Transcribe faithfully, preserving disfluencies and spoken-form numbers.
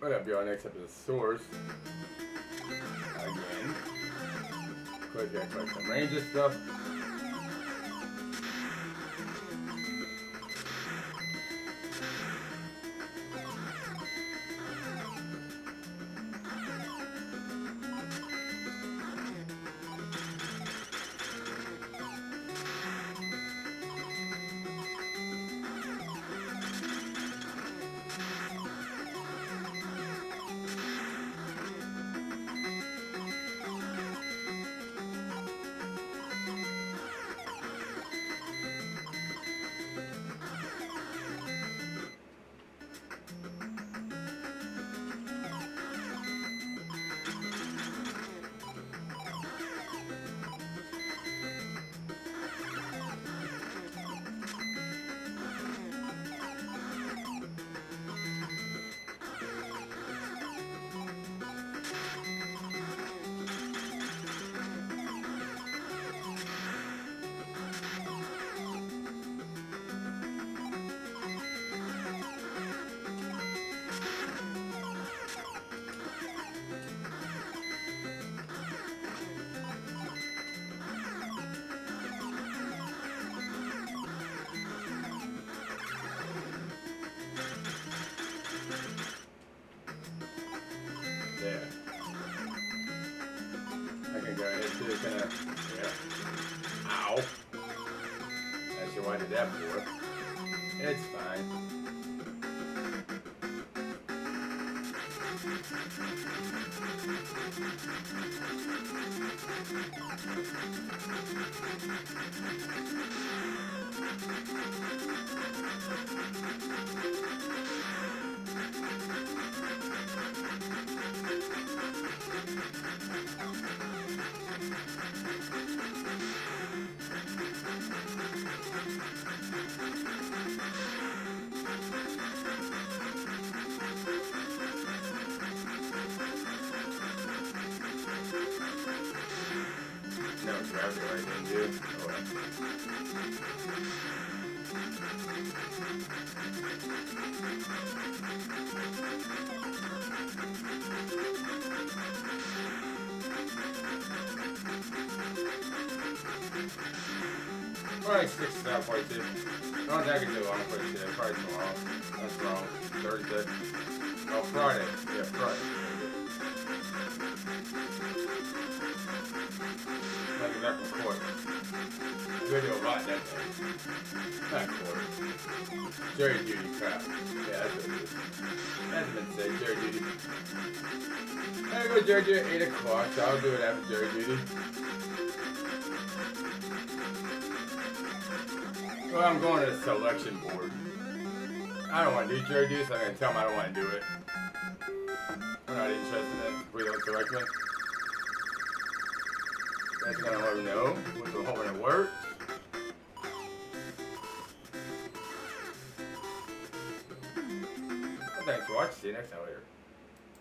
What up, y'all? Next up is Source. Again. Of course, gotta collect some Ranger stuff. Yeah. I can go ahead too, kind of, yeah. Ow. That's what I did that for. It's fine. No, grab it right then, dude. Oh, well. Probably six is out forty-two. No, I can do it on forty-two. Probably tomorrow. That's wrong. Thursday. Oh, Friday. Yeah, Friday. Like that from court. Video a lot that day. Not court. Jury duty crap. Yeah, that's what it is. That's been said, jury duty. I go jury duty at eight o'clock, so I'll do it after jury duty. Well, I'm going to the selection board. I don't want to do jury duty, so I'm going to tell them I don't want to do it. I'm not interested in it if we don't select me. That's going to let me know, which we're hoping it works. Well, thanks for watching. See you next time later.